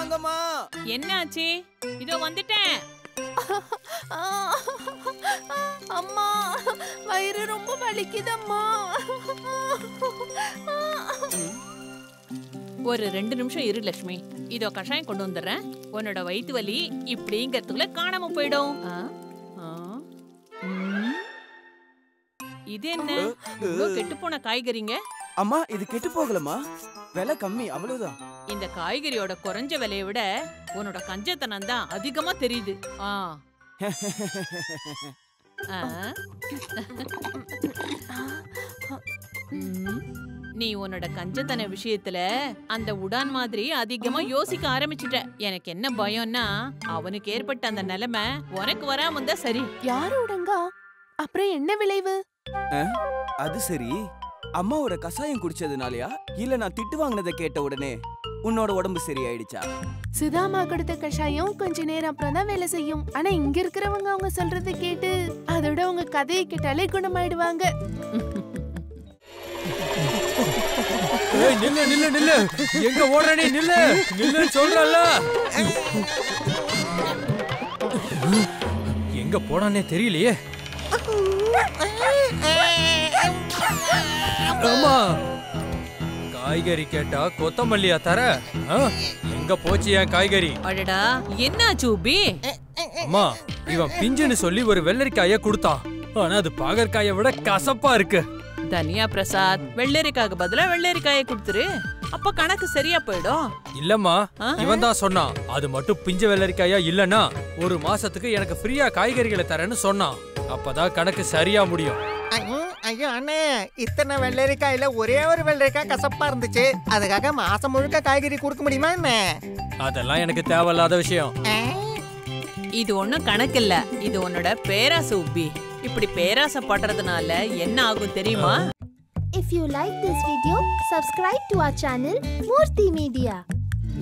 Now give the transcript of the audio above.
வாங்கம்மா. என்னாச்சு? இதோ வந்துட்டேன். அம்மா வயிறு ரொம்ப வலிக்குதம்மா. ஒரு 2 நிமிஷம் இரு லட்சுமி. இதோ கஷாயம் கொண்டு வந்துடுறேன். உன்னோட வயிற்று வலி இப்படிங்கிறதுக்குள்ள காணாம போயிடும். இது என்ன கெட்டு போன காய்கறிங்க? அம்மா இது கெட்டு போகலம்மா, விலை கம்மி அவ்வளவுதான். இந்த காய்கறியோட குறைஞ்ச விலையை விட உன்னோட கஞ்சத்தனம் தான் அதிகமா தெரியுது. நீ உன்னோட கஞ்சத்தன விஷயத்துல அந்த உடான் மாதிரி அதிகமா யோசிக்க ஆரம்பிச்சுட்ட. எனக்கு என்ன பயம்னா அவனுக்கு ஏற்பட்ட அந்த நிலைமை உனக்கு வராம இருந்தா சரி. யாரு உடங்கா? அப்புறம் என்ன விளைவு? அது சரி, அம்மாவோட கசாயம் குடிச்சதுனாலயா இல்ல நான் திட்டு வாங்கினதை கேட்ட உடனே உன்னோட உடம்பு சரியாயிடுச்சா? சுதாமா கொடுத்த கஷாயம் கொஞ்ச நேரம் அப்புறம் தான் வேலை செய்யும். ஆனா இங்க இருக்கிறவங்க அவங்க சொல்றதை கேட்டு அதோட உங்க கதையை கேட்டாலே குணமாயிடுவாங்க. நில்லு நில்லு நில்லு, எங்க ஓடுறனே? நில்லு நில்லு சொல்றல. எங்க போனானே தெரியலையே. அம்மா காய்கறி கேட்டா கொத்தமல்லியா தர? எங்க போச்சு என் காய்கறி? அடடா என்னாச்சு உபி? அம்மா இவன் பிஞ்சுன்னு சொல்லி ஒரு வெள்ளரிக்காய கொடுத்தான். ஆனா அது பாகற்காயை விட கசப்பா இருக்கு. தனியா பிரசாத், வெள்ளரிக்காய்க்கு பதிலா வெள்ளரிக்காயை கொடுத்துரு, அப்ப கணக்கு சரியா போயிடும். இல்லம்மா இவன் தான் சொன்னான். அது மட்டும் பிஞ்சு வெள்ளரிக்காயா இல்லனா 1 மாசத்துக்கு எனக்கு ஃப்ரீயா காய்கறிகளை தரேன்னு சொன்னான். அப்பதான் கணக்கு சரியா முடியும். ஐயோ அண்ணே, இத்தனை வெள்ளரிக்காயில ஒரே ஒரு வெள்ளரிக்காய் கசப்பா இருந்துச்சு. அதுக்காக மாசம் முழுக்க காய்கறி கொடுக்க முடியுமா என்ன? அதெல்லாம் எனக்கு தேவையில்லாத விஷயம். இது ஒண்ணும் கணக்கு இல்ல, இது உன்னோட பேராசை உபி. இப்படி பேராசை படுறதுனால என்ன ஆகும் தெரியுமா? If you like this video, subscribe to our channel Murthy Media.